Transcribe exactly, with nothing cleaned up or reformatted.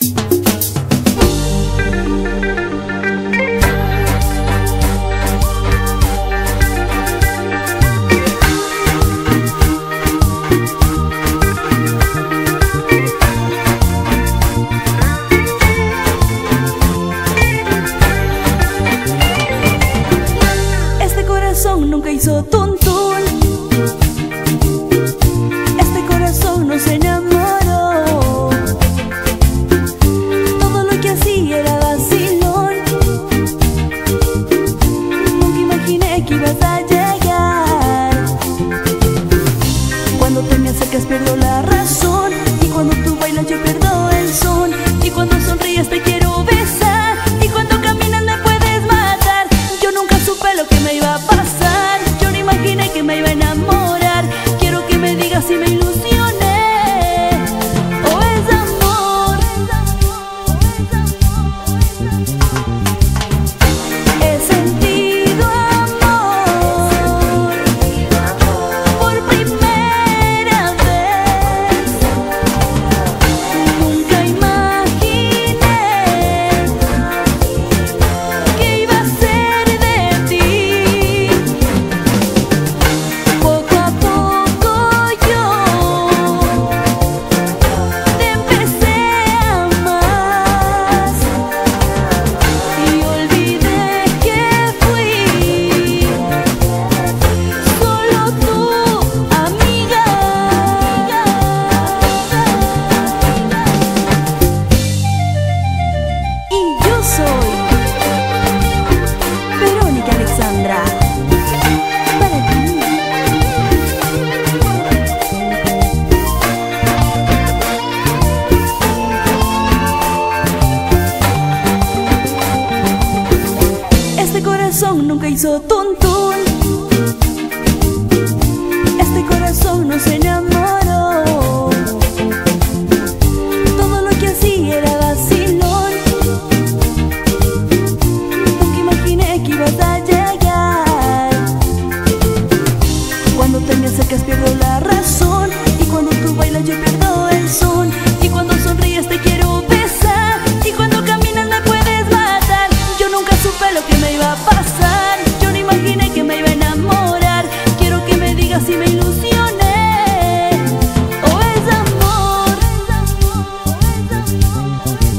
Nunca hizo tuntún. Este corazón no se enamoró. Todo lo que hacía era vacilón. Nunca imaginé que ibas a llegar. Cuando te me acercas pierdo la razón. Y cuando tú bailas yo pierdo el son. Y cuando sonríes te quiero besar. Y cuando caminas me puedes matar. Yo nunca supe lo que me iba a pasar. Imaginé que me iba a enamorar. Quiero que me digas si me ilusioné o es amor. He sentido amor por primera vez. Nunca imaginé que iba a ser de ti. Poco a poco yo te empecé a amar y olvidé que fui solo tu amiga. Y yo soy Verónica Alexandra. Para ti. Este corazón nunca hizo tuntún. Este corazón no se enamoró. Todo lo que hacía era vacilón. Nunca imaginé que ibas a llegar. Cuando te me acercas pierdo la razón. Y cuando tú bailas yo pierdo el son. Y cuando sonríes te quiero besar. Y cuando caminas me puedes matar. Yo nunca supe lo que me iba a pasar. Yo no imaginé que me iba a enamorar. Quiero que me digas si me ilusioné o es amor.